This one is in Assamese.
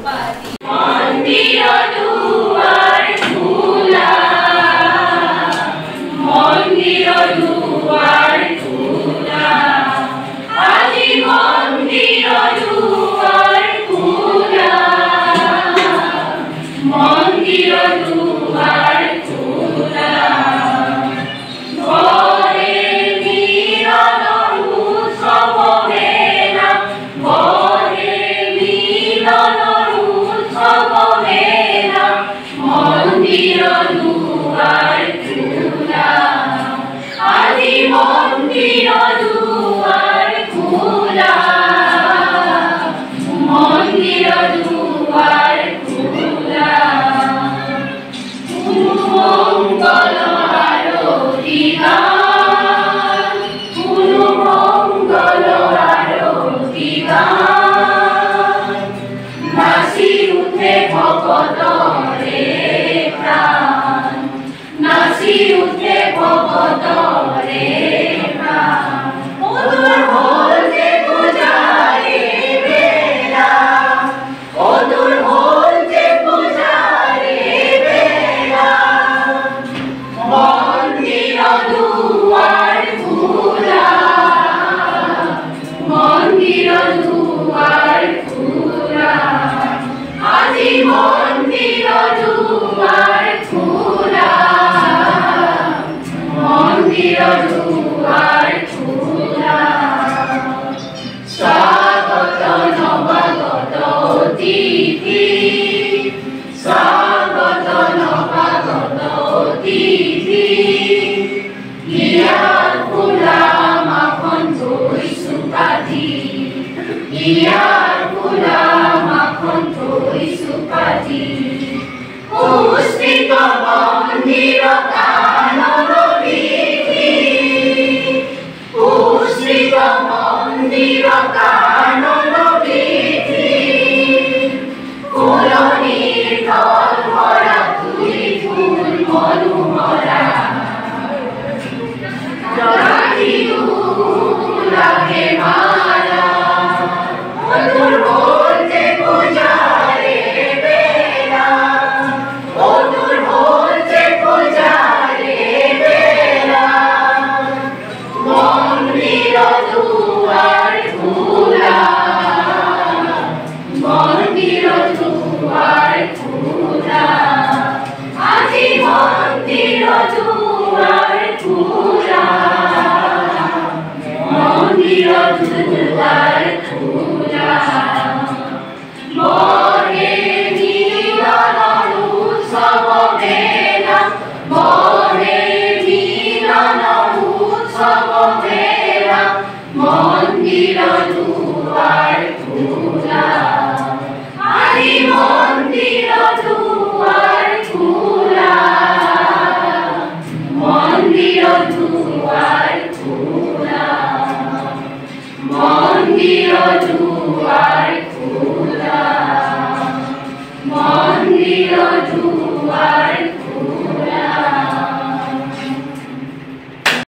মন্দিৰ দুৱাৰ খোলা, মন্দিৰ দুৱাৰ খোলা, আজি মন্দিৰ দুৱাৰ খোলা, মন্দিৰ দুৱাৰ খোলা। ঘৰে মিলনৰ উৎসৱ মেলা, ঘৰে মিলনৰ উৎসৱ মেলা, মন্দিৰ দুৱাৰ খোলা, আজি মন্দিৰ দুৱাৰ খোলা, মন্দিৰ দুৱাৰ খোলা। মঙ্গল আৰতি গান, মঙ্গল আৰতি গান, নাচি উঠে ভকতৰে প্ৰাণ, নাচি উঠে ভকতৰে প্ৰাণ। অদূৰ হ'ল যে পূজাৰে বেলা, অদূৰ হ'ল যে পূজাৰে বেলা, মন্দিৰ দুৱাৰ খোলা, মন্দিৰ দুৱাৰ খোলা, আজি মন্দিৰ দুৱাৰ খোলা, মন্দিৰ দুৱাৰ খোলা। স্বাগত নৱাগত অতিথি, স্বাগত নৱাগত অতিথি, ইয়াৰ খোলা মাখন থৈছো কাটি, ইয়াৰ খোলা মাখন থৈছো কাটি, পুষ্পিত মন্দিৰ কানন বিধি, পুষ্পিত মন্দিৰ কানন বিধি, ফুলনিৰ তল ভৰা তুলি ফুল মনোহৰা, লাগে মালা, অদূৰ হ'ল যে পূজাৰে বেলা, অদূৰ হ'ল যে পূজাৰে বেলা, মন্দিৰ দুৱাৰ খোলা, মন্দিৰ দুৱাৰ খোলা, আজি মন্দিৰ দুৱাৰ খোলা, মন্দিৰ দুৱাৰ খোলা। ঘৰে মিলনৰ উৎসৱ মেলা, ঘৰে মিলনৰ উৎসৱ মেলা, মন্দিৰ দুৱাৰ খোলা, আজি মন্দিৰ দুৱাৰ খোলা, মন্দিৰ দুৱাৰ খোলা, মন্দিৰ দুৱাৰ খোলা, মন্দিৰ দুৱাৰ